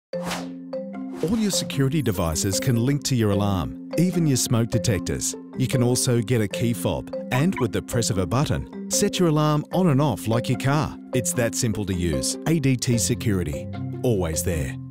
All your security devices can link to your alarm, even your smoke detectors. You can also get a key fob and, with the press of a button, set your alarm on and off like your car. It's that simple to use. ADT Security. Always there.